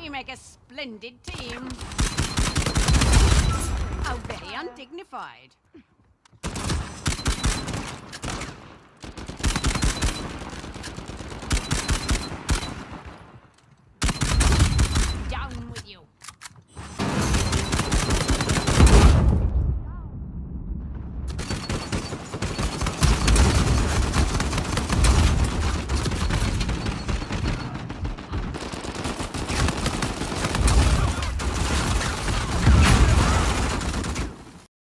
You make a splendid team. How very undignified.